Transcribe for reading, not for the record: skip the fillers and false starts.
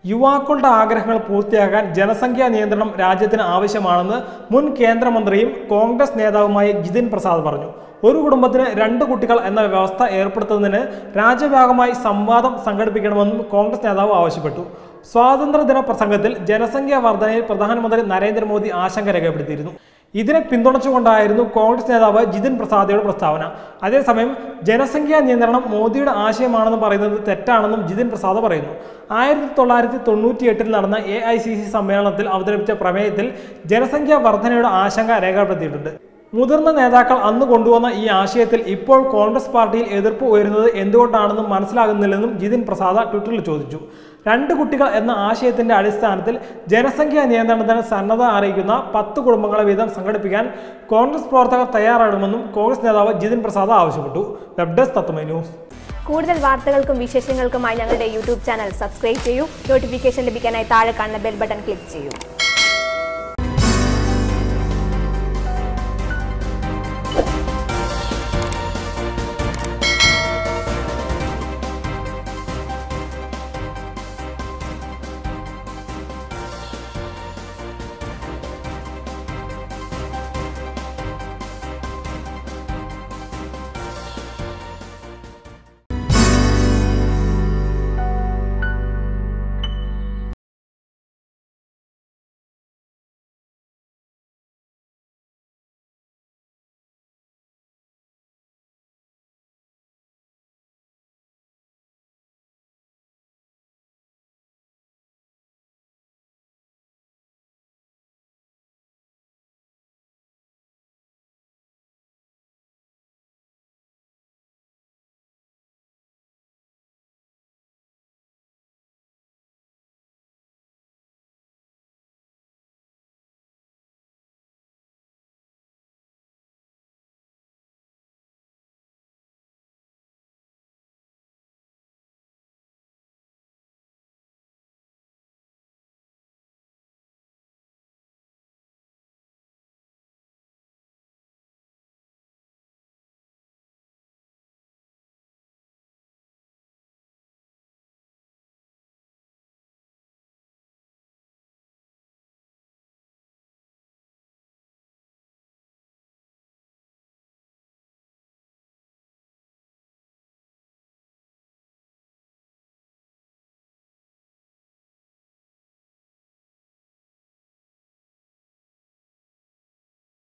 യുവാക്കളുടെ ആഗ്രഹങ്ങൾ പൂർത്തിയാക്കാൻ ജനസംഖ്യാ നിയന്ത്രണം രാജ്യത്തിന് ആവശ്യമാണെന്ന് മുൻ കേന്ദ്രമന്ത്രിയും കോൺഗ്രസ് നേതാവുമായ ജിതിൻ പ്രസാദ് പറഞ്ഞു. ഒരു കുടുംബത്തിന് 2 കുട്ടികൾ എന്ന വ്യവസ്ഥ ഏർപ്പെടുത്തുന്നതിന് രാജ്യവ്യാപകമായി സംവാദം സംഘടിപ്പിക്കണമെന്നും കോൺഗ്രസ് നേതാവ് ആവശ്യപ്പെട്ടു. സ്വാതന്ത്ര്യദിന പ്രസംഗത്തിൽ ജനസംഖ്യാ വർധനയിൽ പ്രധാനമന്ത്രി നരേന്ദ്രമോദി ആശങ്ക രേഖപ്പെടുത്തിയിരുന്നു. ഇതിനെ പിന്തുണച്ചുകൊണ്ടായിരുന്നു കോൺഗ്രസ് നേതാവ് ജിതിൻ പ്രസാദിയുടെ പ്രസ്താവന. അതേസമയം ജനസംഖ്യാ നിയന്ത്രണം മോദിയുടെ ആശയമാണെന്ന് പറയുന്നത് തെറ്റാണെന്നും ജിതിൻ പ്രസാദ് പറയുന്നു. 1998 നടന്ന AICC സമ്മേളനത്തിൽ അവതരിപ്പിച്ച പ്രമേയത്തിൽ ജനസംഖ്യാ വർധനയുടെ ആശങ്ക രേഖപ്പെടുത്തിയിട്ടുണ്ട്. മുതിർന്ന നേതാക്കൾ അന്ന് കൊണ്ടുവന്ന ഈ ആശയത്തിൽ ഇപ്പോൾ കോൺഗ്രസ് പാർട്ടിയിൽ എതിർപ്പ് ഉയരുന്നത് എന്തുകൊണ്ടാണെന്നും മനസ്സിലാകുന്നില്ലെന്നും ജിതിൻ പ്രസാദ് ട്വിറ്ററിൽ ചോദിച്ചു. 2 കുട്ടികൾ എന്ന ആശയത്തിന്റെ അടിസ്ഥാനത്തിൽ ജനസംഖ്യാ നിയന്ത്രണത്തിന് സന്നദ്ധ അറിയിക്കുന്ന 10 കുടുംബങ്ങളെ വീതം സംഘടിപ്പിക്കാൻ കോൺഗ്രസ് പ്രവർത്തകർ തയ്യാറാകണമെന്നും കോൺഗ്രസ് നേതാവ് ജിതിൻ പ്രസാദ് ആവശ്യപ്പെട്ടു. Web desk Tatwamayi news. കൂടുതൽ വാർത്തകൾക്കും വിശേഷങ്ങൾക്കുമായി ഞങ്ങളുടെ യൂട്യൂബ് ചാനൽ സബ്സ്ക്രൈബ് ചെയ്യൂ. നോട്ടിഫിക്കേഷൻ ലഭിക്കാനായി താഴെ കാണുന്ന ബെൽ ബട്ടൺ ക്ലിക്ക് ചെയ്യൂ.